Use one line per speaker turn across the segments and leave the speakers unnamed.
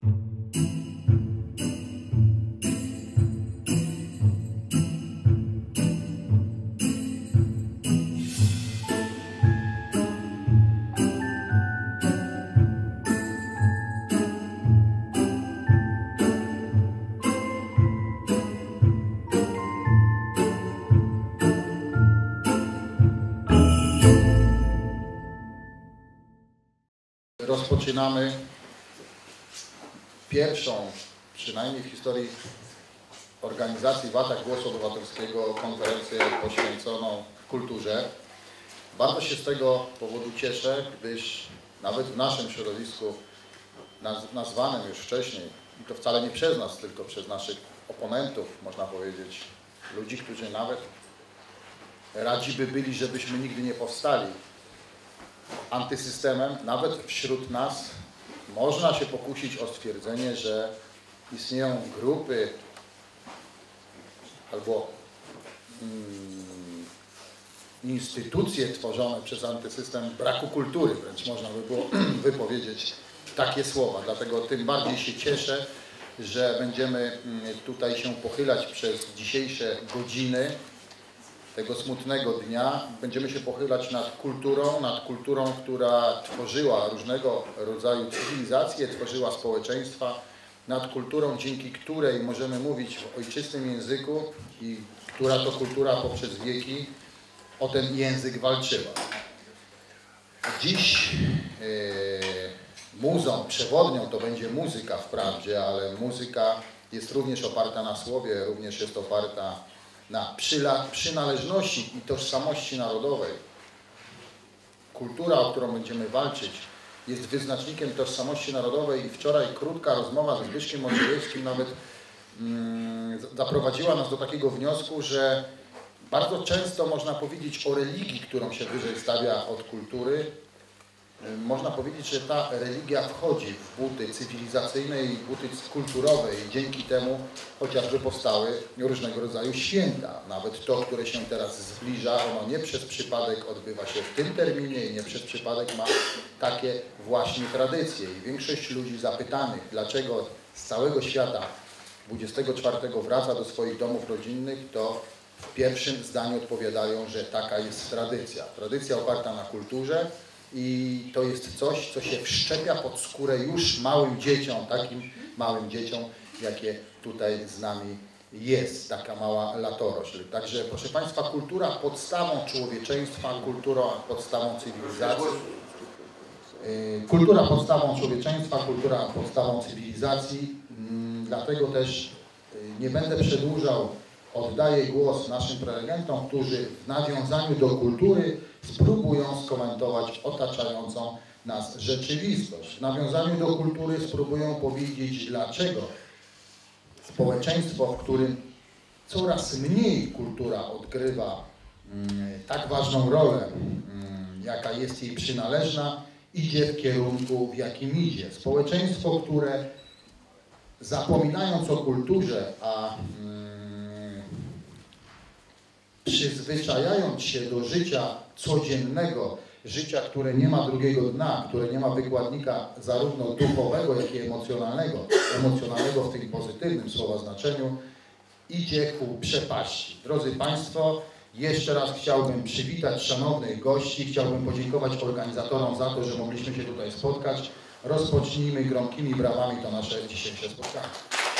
Rozpoczynamy pierwszą, przynajmniej w historii organizacji WATAC Głosu Obywatelskiego, konferencję poświęconą kulturze. Bardzo się z tego powodu cieszę, gdyż nawet w naszym środowisku, nazwanym już wcześniej, i to wcale nie przez nas, tylko przez naszych oponentów, można powiedzieć, ludzi, którzy nawet radzi by byli, żebyśmy nigdy nie powstali antysystemem, nawet wśród nas można się pokusić o stwierdzenie, że istnieją grupy albo instytucje tworzone przez antysystem braku kultury, wręcz można by było wypowiedzieć takie słowa. Dlatego tym bardziej się cieszę, że będziemy tutaj się pochylać przez dzisiejsze godziny tego smutnego dnia. Będziemy się pochylać nad kulturą, która tworzyła różnego rodzaju cywilizacje, tworzyła społeczeństwa, nad kulturą, dzięki której możemy mówić w ojczystym języku i która to kultura poprzez wieki o ten język walczyła. Dziś muzą, przewodnią to będzie muzyka wprawdzie, ale muzyka jest również oparta na słowie, również jest oparta na przynależności i tożsamości narodowej. Kultura, o którą będziemy walczyć, jest wyznacznikiem tożsamości narodowej i wczoraj krótka rozmowa ze Zbyszkiem Mądrzejewskim nawet zaprowadziła nas do takiego wniosku, że bardzo często można powiedzieć o religii, którą się wyżej stawia od kultury. Można powiedzieć, że ta religia wchodzi w buty cywilizacyjne i buty kulturowe i dzięki temu chociażby powstały różnego rodzaju święta. Nawet to, które się teraz zbliża, ono nie przez przypadek odbywa się w tym terminie i nie przez przypadek ma takie właśnie tradycje. I większość ludzi zapytanych, dlaczego z całego świata 24 wraca do swoich domów rodzinnych, to w pierwszym zdaniu odpowiadają, że taka jest tradycja. Tradycja oparta na kulturze. I to jest coś, co się wszczepia pod skórę już małym dzieciom, takim małym dzieciom, jakie tutaj z nami jest, taka mała latorośl. Także, proszę Państwa, kultura podstawą człowieczeństwa, kultura podstawą cywilizacji. Kultura podstawą człowieczeństwa, kultura podstawą cywilizacji. Dlatego też nie będę przedłużał, oddaję głos naszym prelegentom, którzy w nawiązaniu do kultury spróbują skomentować otaczającą nas rzeczywistość. W nawiązaniu do kultury spróbują powiedzieć, dlaczego społeczeństwo, w którym coraz mniej kultura odgrywa tak ważną rolę, jaka jest jej przynależna, idzie w kierunku, w jakim idzie. Społeczeństwo, które zapominając o kulturze, a przyzwyczajając się do życia codziennego, życia, które nie ma drugiego dna, które nie ma wykładnika zarówno duchowego, jak i emocjonalnego w tym pozytywnym słowa znaczeniu, idzie ku przepaści. Drodzy Państwo, jeszcze raz chciałbym przywitać szanownych gości, chciałbym podziękować organizatorom za to, że mogliśmy się tutaj spotkać. Rozpocznijmy gromkimi brawami to nasze dzisiejsze spotkanie.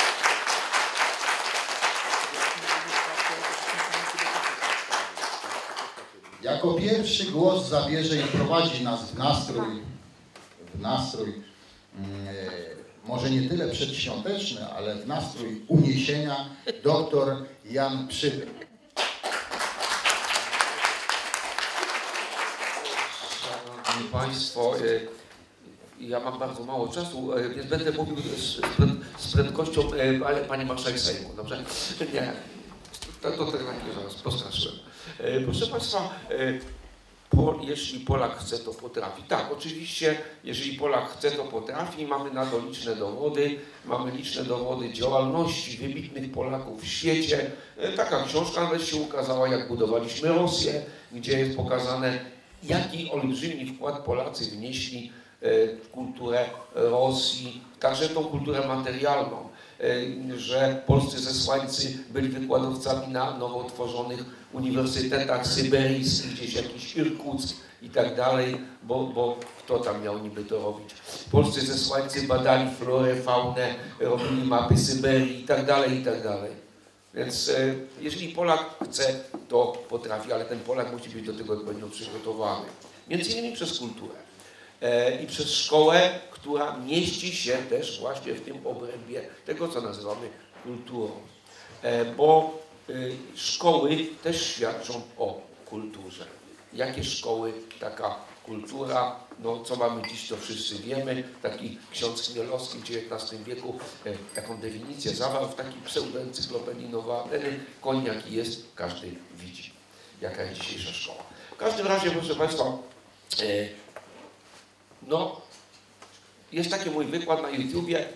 Jako pierwszy głos zabierze i prowadzi nas w nastrój może nie tyle przedświąteczny, ale w nastrój uniesienia dr Jan Przybyk.
Szanowni Państwo, ja mam bardzo mało czasu, więc będę mówił z prędkością Pani Marszałek Sejmu, dobrze? Nie, to tak zaraz postraszyłem. Proszę Państwa, jeśli Polak chce, to potrafi. Tak, oczywiście, jeżeli Polak chce, to potrafi. Mamy na to liczne dowody. Mamy liczne dowody działalności wybitnych Polaków w świecie. Taka książka nawet się ukazała, jak budowaliśmy Rosję, gdzie jest pokazane, jaki olbrzymi wkład Polacy wnieśli kulturę Rosji, także tą kulturę materialną, że polscy zesłańcy byli wykładowcami na nowo tworzonych uniwersytetach syberyjskich, gdzieś jakiś Irkuck i tak dalej, bo kto tam miał niby to robić. Polscy zesłańcy badali florę, faunę, robili mapy Syberii i tak dalej, i tak dalej. Więc jeżeli Polak chce, to potrafi, ale ten Polak musi być do tego odpowiednio przygotowany. Między innymi przez kulturę i przez szkołę, która mieści się też właśnie w tym obrębie tego, co nazywamy kulturą. Bo szkoły też świadczą o kulturze. Jakie szkoły, taka kultura, no co mamy dziś, to wszyscy wiemy. Taki ksiądz Chmielowski w XIX wieku taką definicję zawarł w takiej pseudoencyklopedii Nowa Ateny. Koń jaki jest, każdy widzi, jaka jest dzisiejsza szkoła. W każdym razie, proszę Państwa, no, jest taki mój wykład na YouTubie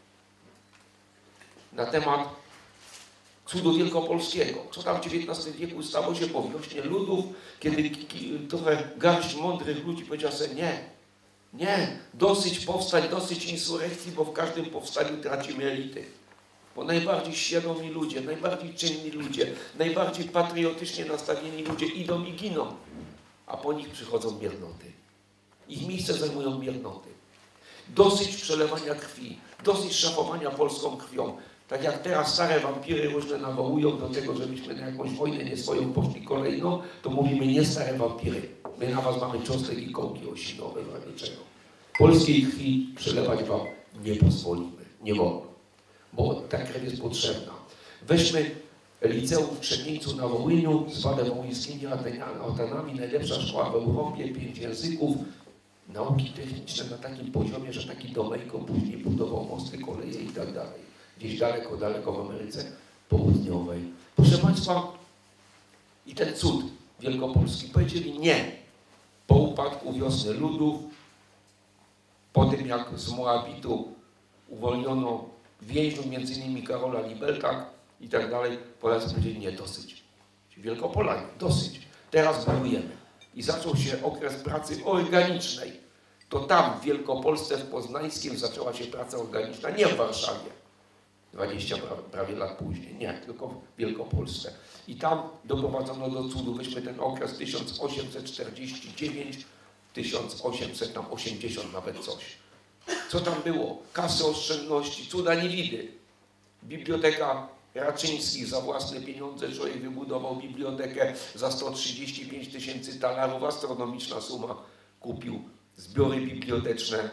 na temat cudu wielkopolskiego. Co tam w XIX wieku stało się po wiośnie ludów, kiedy trochę garść mądrych ludzi powiedziała sobie nie, dosyć powstań, dosyć insurekcji, bo w każdym powstaniu tracimy elity. Bo najbardziej świadomi ludzie, najbardziej czynni ludzie, najbardziej patriotycznie nastawieni ludzie idą i giną, a po nich przychodzą miernoty. Ich miejsce zajmują miernoty. Dosyć przelewania krwi, dosyć szafowania polską krwią. Tak jak teraz stare wampiry różne nawołują do tego, żebyśmy na jakąś wojnę nie swoją poszli kolejną, to mówimy nie stare wampiry. My na was mamy cząstek i kołki osinowe, dla niczego. Polskiej krwi przelewać wam nie pozwolimy, nie wolno, bo ta krew jest potrzebna. Weźmy liceum w Trzebieńcu na Wołyniu z wadewołyńskimi Atenami, najlepsza szkoła w Europie, 5 języków, nauki techniczne na takim poziomie, że taki Domejko później budował mosty, koleje i tak dalej. Gdzieś daleko, daleko w Ameryce Południowej. Proszę Państwa, i ten cud wielkopolski powiedzieli nie. Po upadku wiosny ludów, po tym jak z Moabitu uwolniono więźniów, między innymi Karola Libelta i tak dalej, Polacy powiedzieli nie, dosyć. Wielkopolanie, dosyć. Teraz budujemy. I zaczął się okres pracy organicznej. To tam w Wielkopolsce, w Poznańskiem zaczęła się praca organiczna, nie w Warszawie. 20 prawie lat później, nie, tylko w Wielkopolsce. I tam doprowadzono do cudu, weźmy ten okres 1849, 1880 nawet coś. Co tam było? Kasy oszczędności, cuda niewidy. Biblioteka Raczyńskich za własne pieniądze, człowiek wybudował bibliotekę za 135 000 talarów, astronomiczna suma, kupił zbiory biblioteczne.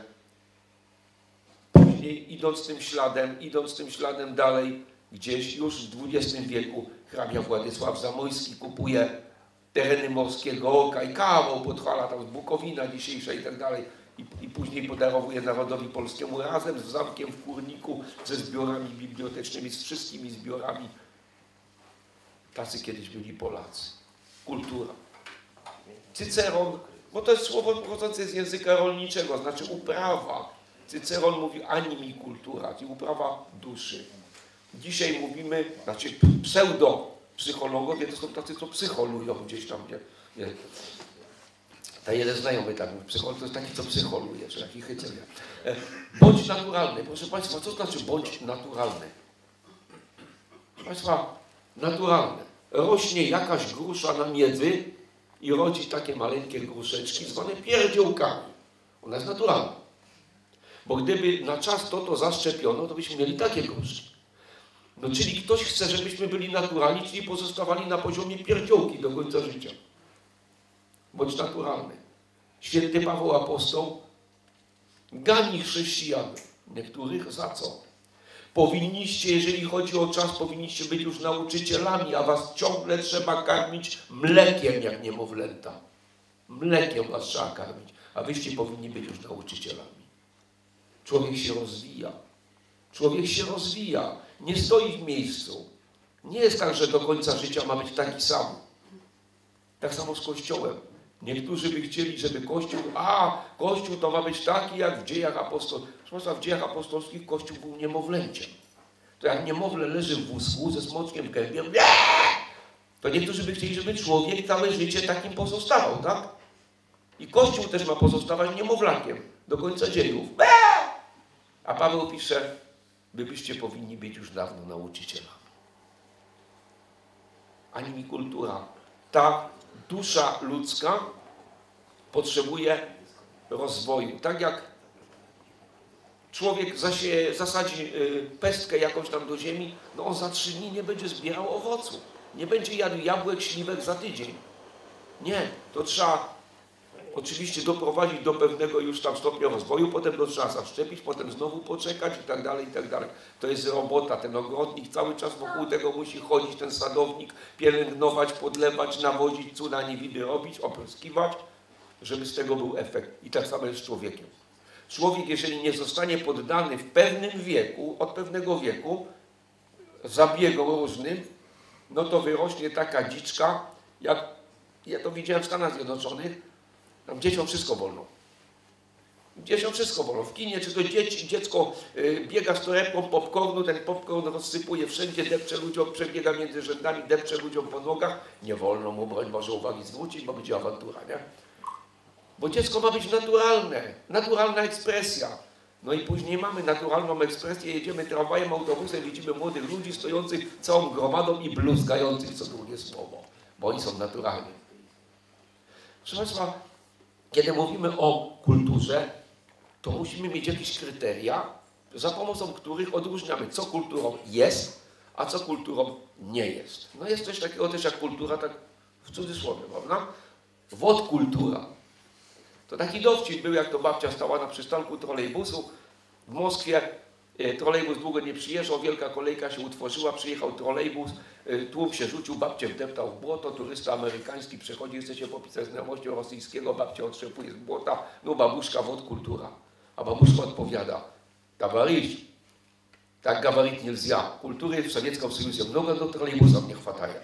Później idąc tym śladem dalej, gdzieś już w XX wieku hrabia Władysław Zamojski kupuje tereny Morskiego Oka i kawał podchwala tam z Bukowina dzisiejsza i tak dalej. I później podarowuje narodowi polskiemu razem z zamkiem w Kurniku, ze zbiorami bibliotecznymi, z wszystkimi zbiorami. Tacy kiedyś byli Polacy. Kultura. Cyceron, bo to jest słowo pochodzące z języka rolniczego, znaczy uprawa. Cyceron mówił animi kultura, czyli uprawa duszy. Dzisiaj mówimy, znaczy pseudo-psychologowie to są tacy, co psycholują gdzieś tam, nie. Ta jeden znajomy tak mówi, psycholog to jest taki, co psycholuje, czy taki chycenia. Bądź naturalny. Proszę Państwa, co znaczy bądź naturalny? Proszę Państwa, naturalne. Rośnie jakaś grusza na miedzy i rodzi takie maleńkie gruszeczki zwane pierdziołkami. Ona jest naturalna. Bo gdyby na czas to zaszczepiono, to byśmy mieli takie gruszki. No czyli ktoś chce, żebyśmy byli naturalni, czyli pozostawali na poziomie pierdziołki do końca życia. Bądź naturalny. Święty Paweł Apostoł gani chrześcijan. Niektórych za co? Powinniście, jeżeli chodzi o czas, powinniście być już nauczycielami, a was ciągle trzeba karmić mlekiem jak niemowlęta. Mlekiem was trzeba karmić, a wyście powinni być już nauczycielami. Człowiek się rozwija. Człowiek się rozwija. Nie stoi w miejscu. Nie jest tak, że do końca życia ma być taki sam. Tak samo z Kościołem. Niektórzy by chcieli, żeby Kościół to ma być taki jak w dziejach apostolskich. Proszę Państwa, w dziejach apostolskich Kościół był niemowlęciem. To jak niemowlę leży w wózku ze smoczkiem w gębie, to niektórzy by chcieli, żeby człowiek całe życie takim pozostawał, tak? I Kościół też ma pozostawać niemowlakiem do końca dziejów. A Paweł pisze, wy byście powinni być już dawno nauczycielami. Ani mi kultura. Ta dusza ludzka potrzebuje rozwoju. Tak jak człowiek zasadzi pestkę jakąś tam do ziemi, no on za 3 dni nie będzie zbierał owocu. Nie będzie jadł jabłek, śliwek za tydzień. Nie, to trzeba oczywiście doprowadzić do pewnego już tam stopnia rozwoju, potem to trzeba zaszczepić, potem znowu poczekać i tak dalej, i tak dalej. To jest robota, ten ogrodnik cały czas wokół tego musi chodzić, ten sadownik, pielęgnować, podlewać, nawozić, cuda niewidy robić, opryskiwać, żeby z tego był efekt. I tak samo jest z człowiekiem. Człowiek, jeżeli nie zostanie poddany w pewnym wieku, od pewnego wieku, zabiegom różnym, no to wyrośnie taka dziczka, jak ja to widziałem w Stanach Zjednoczonych, tam dzieciom wszystko wolno. Dzieciom wszystko wolno. W kinie, czy to dziecko biega z torebką popcornu, ten popcorn rozsypuje wszędzie, depcze ludziom, przebiega między rzędami, depcze ludziom po nogach. Nie wolno mu, broń Boże, uwagi zwrócić, bo będzie awantura, nie? Bo dziecko ma być naturalne, naturalna ekspresja. No i później mamy naturalną ekspresję, jedziemy tramwajem, autobusem, widzimy młodych ludzi stojących całą gromadą i bluzgających co drugie słowo, bo oni są naturalni. Proszę Państwa, kiedy mówimy o kulturze, to musimy mieć jakieś kryteria, za pomocą których odróżniamy, co kulturą jest, a co kulturą nie jest. No jest coś takiego też jak kultura, tak w cudzysłowie, prawda? Wodkultura. To taki dowcip był, jak to babcia stała na przystanku trolejbusu w Moskwie. Trolejbus długo nie przyjeżdżał, wielka kolejka się utworzyła, przyjechał trolejbus, tłum się rzucił, babcię wdeptał w błoto, turysta amerykański przychodzi, chce się popisać znajomością rosyjskiego, babcia otrzepuje z błota, no babuszka, wodkultura. A babuszka odpowiada, gabarit, tak gabarit нельзя, kultury w Sowieckim Союзе много, do trolejbusów nie chwataje.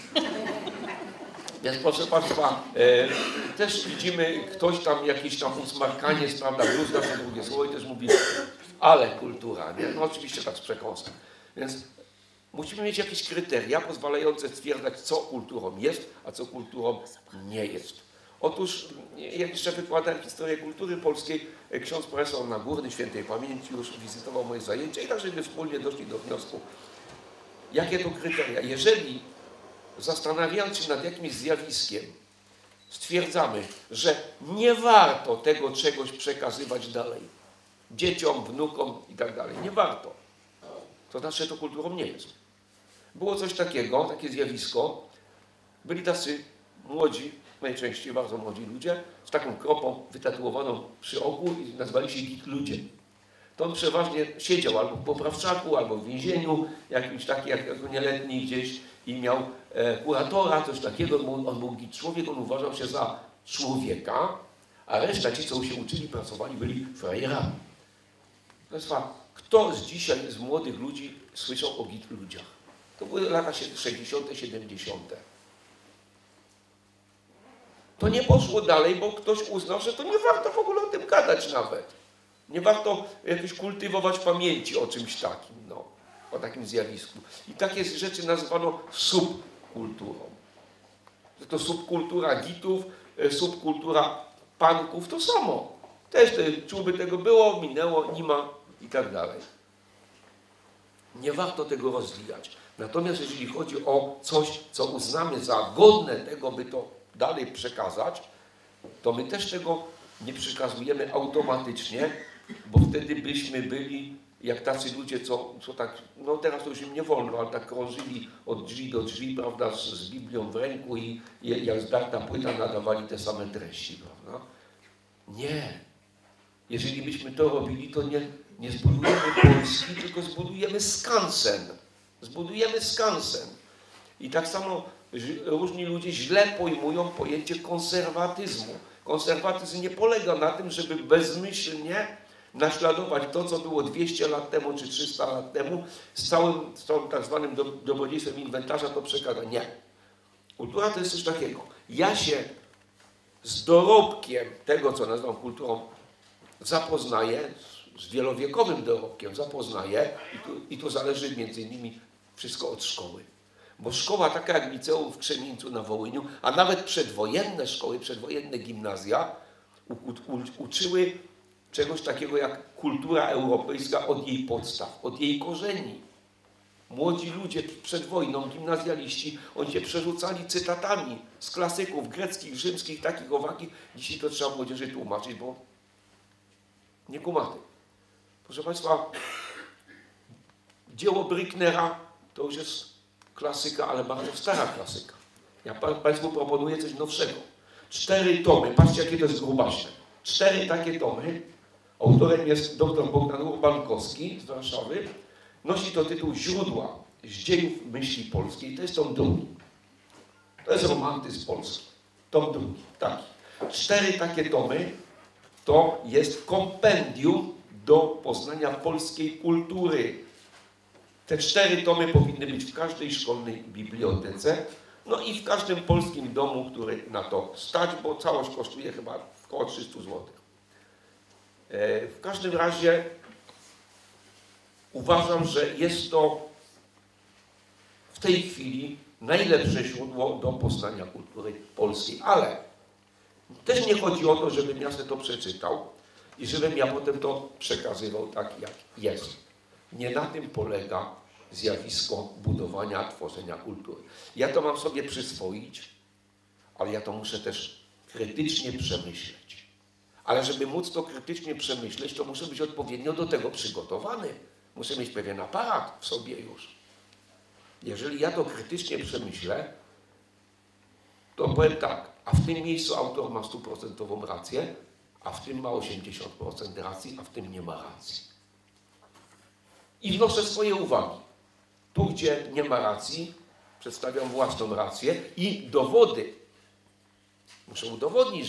Więc proszę Państwa, też widzimy ktoś tam, jakieś tam usmarkanie, prawda, bluzga się drugie słowo i też mówi, ale kultura, nie? No oczywiście tak z przekąsem. Więc musimy mieć jakieś kryteria pozwalające stwierdzać, co kulturą jest, a co kulturą nie jest. Otóż, ja jeszcze wykładałem historię kultury polskiej, ksiądz profesor Nagórny, świętej pamięci, już wizytował moje zajęcia i tak, żeśmy wspólnie doszli do wniosku, jakie to kryteria. Jeżeli zastanawiając się nad jakimś zjawiskiem, stwierdzamy, że nie warto tego czegoś przekazywać dalej, dzieciom, wnukom i tak dalej, nie warto, to znaczy, że to kulturą nie jest. Było coś takiego, takie zjawisko, byli tacy młodzi, najczęściej bardzo młodzi ludzie, z taką kropą wytatuowaną przy oku i nazwali się git ludzie. To on przeważnie siedział albo w poprawczaku, albo w więzieniu, jakimś takim, jak nieletni gdzieś i miał kuratora, coś takiego, on był git człowiek, on uważał się za człowieka, a reszta, ci co się uczyli, pracowali, byli frajerami. Państwa, kto z młodych ludzi słyszał o git ludziach? To były lata 60., 70. To nie poszło dalej, bo ktoś uznał, że to nie warto w ogóle o tym gadać nawet. Nie warto jakoś kultywować pamięci o czymś takim, no, o takim zjawisku. I takie rzeczy nazwano subkulturą. To subkultura gitów, subkultura punków, to samo. Też czułby tego było, minęło, nie ma i tak dalej. Nie warto tego rozwijać. Natomiast jeżeli chodzi o coś, co uznamy za godne tego, by to dalej przekazać, to my też tego nie przekazujemy automatycznie, bo wtedy byśmy byli jak tacy ludzie, co tak, no teraz to już im nie wolno, ale tak krążyli od drzwi do drzwi, prawda, z Biblią w ręku i jak zdarta płyta nadawali te same treści, prawda? Nie. Jeżeli byśmy to robili, to nie zbudujemy Polski, tylko zbudujemy skansen. Zbudujemy skansen. I tak samo różni ludzie źle pojmują pojęcie konserwatyzmu. Konserwatyzm nie polega na tym, żeby bezmyślnie naśladować to, co było 200 lat temu czy 300 lat temu, z całym tak zwanym dobrodziejstwem inwentarza to przekazać. Nie. Kultura to jest coś takiego. Ja się z dorobkiem tego, co nazywam kulturą, zapoznaję, z wielowiekowym dorobkiem zapoznaję i tu zależy między innymi wszystko od szkoły. Bo szkoła taka jak liceum w Krzemieńcu na Wołyniu, a nawet przedwojenne szkoły, przedwojenne gimnazja uczyły czegoś takiego jak kultura europejska od jej podstaw, od jej korzeni. Młodzi ludzie przed wojną, gimnazjaliści, oni się przerzucali cytatami z klasyków greckich, rzymskich, takich, owakich. Dzisiaj to trzeba młodzieży tłumaczyć, bo nie kumaty. Proszę Państwa, dzieło Brücknera to już jest klasyka, ale bardzo stara klasyka. Ja Państwu proponuję coś nowszego. 4 tomy, patrzcie jakie to jest grubaśne. 4 takie tomy. Autorem jest dr Bogdan Urbankowski z Warszawy. Nosi to tytuł Źródła z dziejów myśli polskiej. To jest tom drugi. To jest romantyzm polski. Tom drugi, taki. 4 takie tomy to jest kompendium do poznania polskiej kultury. Te 4 tomy powinny być w każdej szkolnej bibliotece, no i w każdym polskim domu, który na to stać, bo całość kosztuje chyba około 300 zł. W każdym razie uważam, że jest to w tej chwili najlepsze źródło do poznania kultury polskiej, ale też nie chodzi o to, żebym ja sobie to przeczytał i żebym ja potem to przekazywał tak, jak jest. Nie na tym polega zjawisko budowania, tworzenia kultury. Ja to mam sobie przyswoić, ale ja to muszę też krytycznie przemyśleć. Ale żeby móc to krytycznie przemyśleć, to muszę być odpowiednio do tego przygotowany. Muszę mieć pewien aparat w sobie już. Jeżeli ja to krytycznie przemyślę, to powiem tak, a w tym miejscu autor ma 100% rację, a w tym ma 80% racji, a w tym nie ma racji. I wnoszę swoje uwagi. Tu, gdzie nie ma racji, przedstawiam własną rację i dowody. Muszę udowodnić,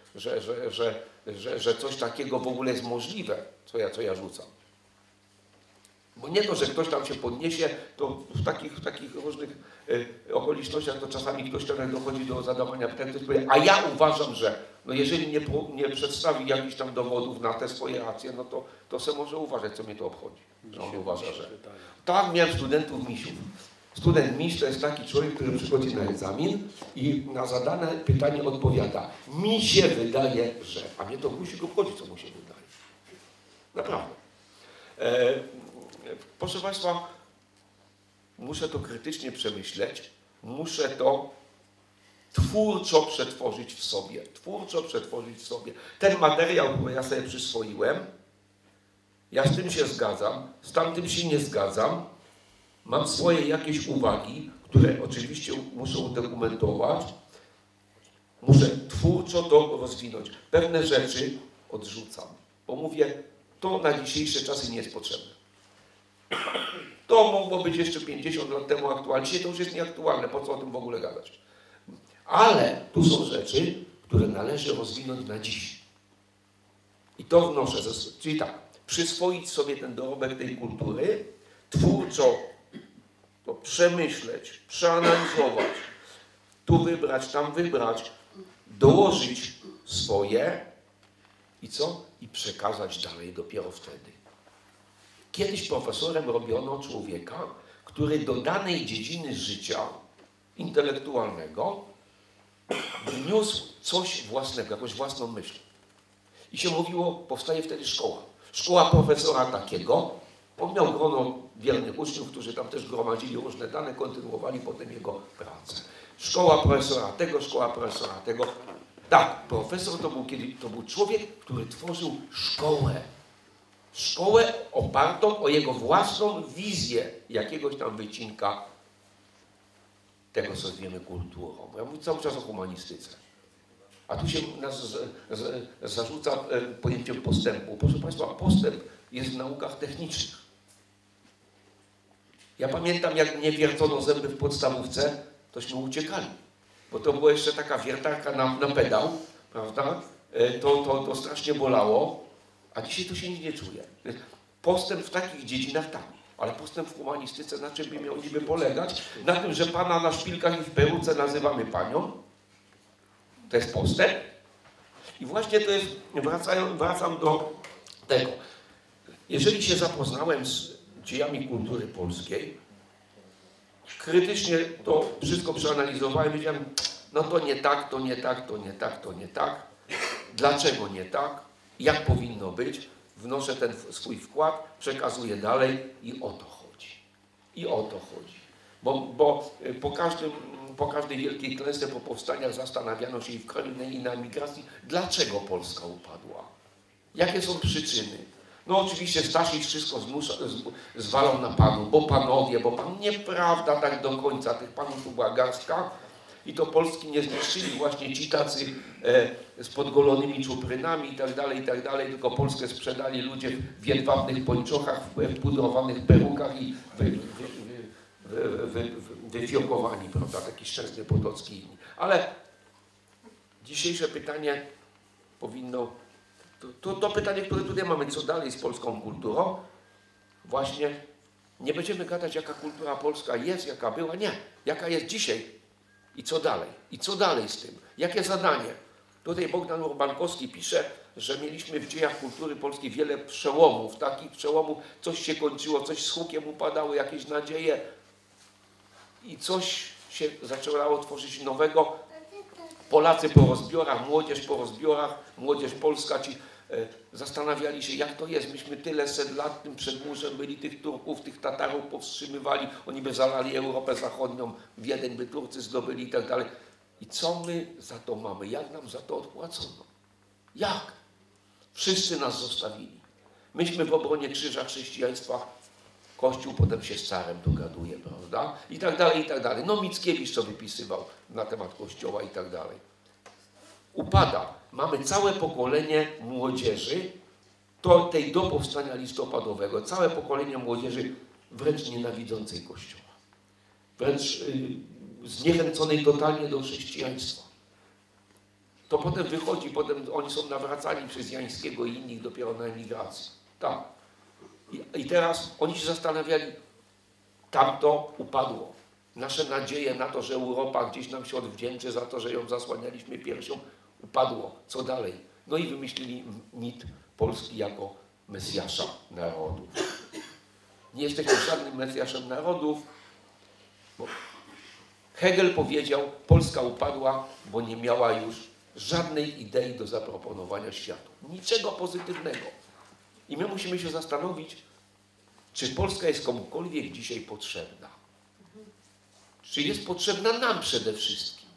że coś takiego w ogóle jest możliwe, co ja rzucam. Bo nie to, że ktoś tam się podniesie, to w takich różnych okolicznościach to czasami ktoś tam dochodzi do zadawania pytań, ktoś powie, a ja uważam, że no jeżeli nie przedstawi jakichś tam dowodów na te swoje racje, no to se może uważać, co mnie to obchodzi. Że on uważa, że... Tak, miałem studentów misiów. Student miś to jest taki człowiek, który przychodzi na egzamin i na zadane pytanie odpowiada. Mi się wydaje, że... A mnie to musi go obchodzić, co mu się wydaje. Naprawdę. Proszę Państwa, muszę to krytycznie przemyśleć, muszę to twórczo przetworzyć w sobie. Twórczo przetworzyć w sobie. Ten materiał, który ja sobie przyswoiłem, ja z tym się zgadzam, z tamtym się nie zgadzam, mam swoje jakieś uwagi, które oczywiście muszę udokumentować, muszę twórczo to rozwinąć. Pewne rzeczy odrzucam, bo mówię, to na dzisiejsze czasy nie jest potrzebne. To mogło być jeszcze 50 lat temu aktualne. Dzisiaj to już jest nieaktualne, po co o tym w ogóle gadać. Ale tu są rzeczy, które należy rozwinąć na dziś. I to wnoszę. Czyli tak, przyswoić sobie ten dorobek tej kultury, twórczo to przemyśleć, przeanalizować, tu wybrać, tam wybrać, dołożyć swoje i co? I przekazać dalej dopiero wtedy. Kiedyś profesorem robiono człowieka, który do danej dziedziny życia intelektualnego wniósł coś własnego, jakąś własną myśl. I się mówiło, powstaje wtedy szkoła. Szkoła profesora takiego, on miał grono wiernych uczniów, którzy tam też gromadzili różne dane, kontynuowali potem jego pracę. Szkoła profesora tego, szkoła profesora tego. Tak, profesor to był człowiek, który tworzył szkołę. Szkołę opartą o jego własną wizję jakiegoś tam wycinka tego, co zwiemy kulturą. Ja mówię cały czas o humanistyce. A tu się nas zarzuca pojęciem postępu. Proszę Państwa, postęp jest w naukach technicznych. Ja pamiętam, jak mnie wiercono zęby w podstawówce, tośmy uciekali. Bo to była jeszcze taka wiertarka na pedał, prawda? To strasznie bolało. A dzisiaj to się nic nie czuje. Postęp w takich dziedzinach tak, ale postęp w humanistyce na czym by miał niby polegać? Na tym, że pana na szpilkach i w peruce nazywamy panią. To jest postęp. I właśnie to jest, wracam do tego. Jeżeli się zapoznałem z dziejami kultury polskiej, krytycznie to wszystko przeanalizowałem i powiedziałem, no to nie tak, to nie tak, to nie tak, to nie tak. Dlaczego nie tak? Jak powinno być? Wnoszę ten swój wkład, przekazuję dalej i o to chodzi. I o to chodzi. Bo po każdej wielkiej klęsce, po powstaniach zastanawiano się i w kraju, i na emigracji, dlaczego Polska upadła? Jakie są przyczyny? No oczywiście Staszic wszystko zwalał na panu, bo panowie, bo pan, nieprawda tak do końca, tych panów tu była garstka i to Polski nie zniszczyli właśnie ci tacy z podgolonymi czuprynami i tak dalej, tylko Polskę sprzedali ludzie w jedwabnych pończochach, w pudrowanych perukach i wyfiokowani, prawda, taki Szczęsny Potocki i inni. Ale dzisiejsze pytanie powinno, to pytanie, które tutaj mamy, co dalej z polską kulturą? Właśnie nie będziemy gadać, jaka kultura polska jest, jaka była, nie, jaka jest dzisiaj i co dalej? I co dalej z tym? Jakie zadanie? Tutaj Bogdan Urbankowski pisze, że mieliśmy w dziejach kultury polskiej wiele przełomów, takich przełomów, coś się kończyło, coś z hukiem upadało, jakieś nadzieje i coś się zaczęło tworzyć nowego. Polacy po rozbiorach, młodzież polska, ci zastanawiali się, jak to jest. Myśmy tyle set lat tym przedmurzem byli, tych Turków, tych Tatarów powstrzymywali, oni by zalali Europę Zachodnią, Wiedeń by Turcy zdobyli i tak dalej. I co my za to mamy? Jak nam za to odpłacono? Jak? Wszyscy nas zostawili. Myśmy w obronie krzyża chrześcijaństwa, Kościół potem się z carem dogaduje, prawda? I tak dalej, i tak dalej. No Mickiewicz co wypisywał na temat Kościoła i tak dalej. Upada. Mamy całe pokolenie młodzieży, tej do powstania listopadowego, całe pokolenie młodzieży wręcz nienawidzącej Kościoła. Wręcz zniechęconej totalnie do chrześcijaństwa. To potem wychodzi, potem oni są nawracani przez Jańskiego i innych dopiero na emigracji. Tak. I teraz oni się zastanawiali, tamto upadło. Nasze nadzieje na to, że Europa gdzieś nam się odwdzięczy za to, że ją zasłanialiśmy piersią, upadło. Co dalej? No i wymyślili mit Polski jako Mesjasza narodów. Nie jesteśmy żadnym Mesjaszem narodów, bo Hegel powiedział, Polska upadła, bo nie miała już żadnej idei do zaproponowania światu. Niczego pozytywnego. I my musimy się zastanowić, czy Polska jest komukolwiek dzisiaj potrzebna. Czy jest potrzebna nam przede wszystkim.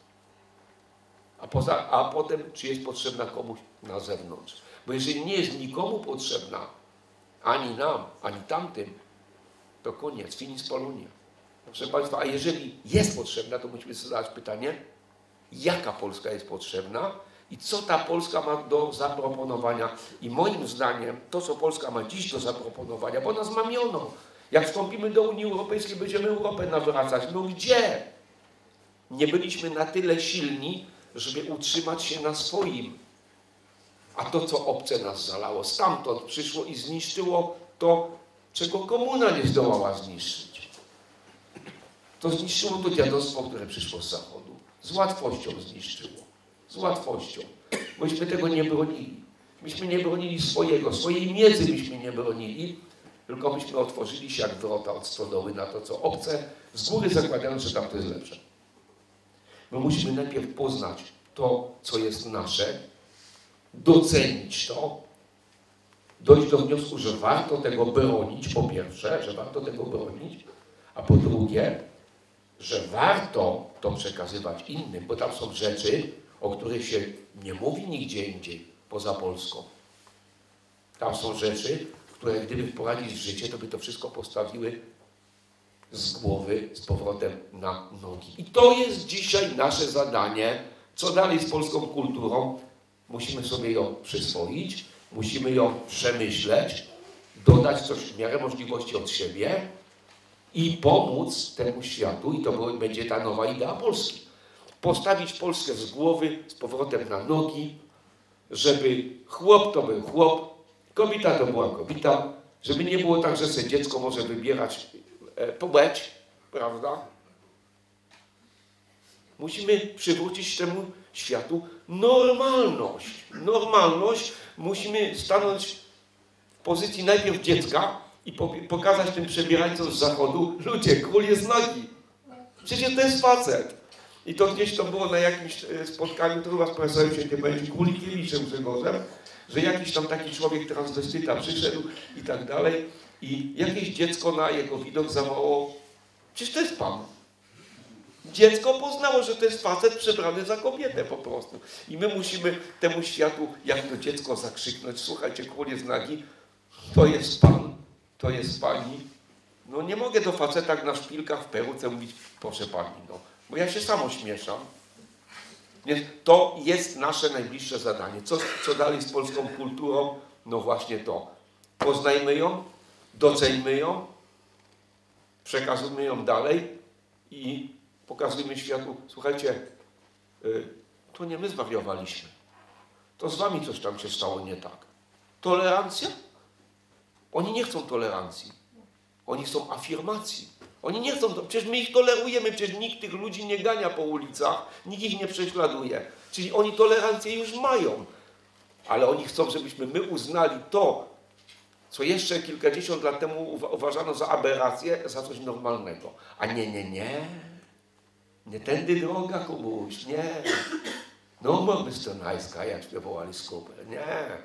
A potem, czy jest potrzebna komuś na zewnątrz. Bo jeżeli nie jest nikomu potrzebna, ani nam, ani tamtym, to koniec, finis Polonia. Proszę Państwa, a jeżeli jest potrzebna, to musimy sobie zadać pytanie, jaka Polska jest potrzebna i co ta Polska ma do zaproponowania. I moim zdaniem to, co Polska ma dziś do zaproponowania, bo nas mamiono. Jak wstąpimy do Unii Europejskiej, będziemy Europę nawracać. No gdzie? Nie byliśmy na tyle silni, żeby utrzymać się na swoim. A to, co obce nas zalało, stamtąd przyszło i zniszczyło to, czego komuna nie zdołała zniszczyć. To zniszczyło to dziadostwo, które przyszło z Zachodu. Z łatwością zniszczyło. Z łatwością. Bośmy tego nie bronili. Myśmy nie bronili swojej miedzy myśmy nie bronili, tylko myśmy otworzyli się jak wrota od stodoły na to, co obce, z góry zakładając, że tam to jest lepsze. My musimy najpierw poznać to, co jest nasze, docenić to, dojść do wniosku, że warto tego bronić, po pierwsze, że warto tego bronić, a po drugie, że warto to przekazywać innym, bo tam są rzeczy, o których się nie mówi nigdzie indziej, poza Polską. Tam są rzeczy, które gdyby wprowadzić w życie, to by to wszystko postawiły z głowy, z powrotem na nogi. I to jest dzisiaj nasze zadanie. Co dalej z polską kulturą? Musimy sobie ją przyswoić, musimy ją przemyśleć, dodać coś w miarę możliwości od siebie i pomóc temu światu, i to będzie ta nowa idea Polski. Postawić Polskę z głowy, z powrotem na nogi, żeby chłop to był chłop, kobieta to była kobieta, żeby nie było tak, że sobie dziecko może wybierać płeć, prawda? Musimy przywrócić temu światu normalność. Normalność. Musimy stanąć w pozycji najpierw dziecka i pokazać tym przebierańcom z Zachodu, ludzie, król jest nagi. Przecież to jest facet. I to gdzieś to było na jakimś spotkaniu, to chyba z profesorem Sienkiewicz, Kulikiewiczem Grzegorzem, że jakiś tam taki człowiek transwestyta przyszedł i tak dalej i jakieś dziecko na jego widok zawołało, przecież to jest pan. Dziecko poznało, że to jest facet przebrany za kobietę po prostu. I my musimy temu światu, jak to dziecko zakrzyknąć, słuchajcie, król jest nagi, to jest pan, to jest pani. No nie mogę do faceta na szpilkach w peruce mówić, proszę pani, no, bo ja się sam ośmieszam. Więc to jest nasze najbliższe zadanie. Co dalej z polską kulturą? No właśnie to. Poznajmy ją, doceńmy ją, przekazujmy ją dalej i pokazujmy światu, słuchajcie, to nie my zwariowaliśmy. To z wami coś tam się stało nie tak. Tolerancja? Oni nie chcą tolerancji. Oni chcą afirmacji. Oni nie chcą, przecież my ich tolerujemy, przecież nikt tych ludzi nie gania po ulicach, nikt ich nie prześladuje. Czyli oni tolerancję już mają. Ale oni chcą, żebyśmy my uznali to, co jeszcze kilkadziesiąt lat temu uważano za aberrację, za coś normalnego. A nie. Nie tędy droga, Kubuś, nie. No more Mr. Nice Guy, jak śpiewowali Skupę, nie.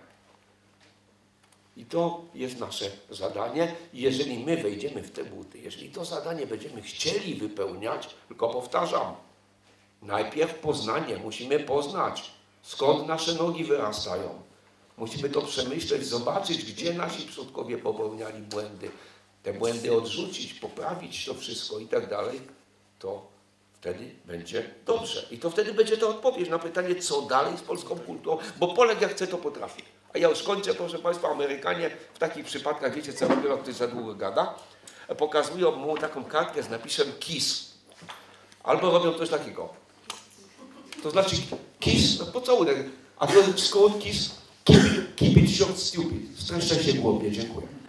I to jest nasze zadanie. I jeżeli my wejdziemy w te buty, jeżeli to zadanie będziemy chcieli wypełniać, tylko powtarzam, najpierw poznanie, musimy poznać, skąd nasze nogi wyrastają. Musimy to przemyśleć, zobaczyć, gdzie nasi przodkowie popełniali błędy, te błędy odrzucić, poprawić to wszystko i tak dalej, to wtedy będzie dobrze. I to wtedy będzie to odpowiedź na pytanie, co dalej z polską kulturą, bo Polak jak chce, to potrafi. A ja już kończę, proszę Państwa, Amerykanie w takich przypadkach, wiecie co robią, jak ktoś za długo gada, pokazują mu taką kartkę z napisem KISS. Albo robią coś takiego. To znaczy KISS, no pocałunek. A to skąd KISS? Keep it short, stupid. Streszczaj się głupie, dziękuję.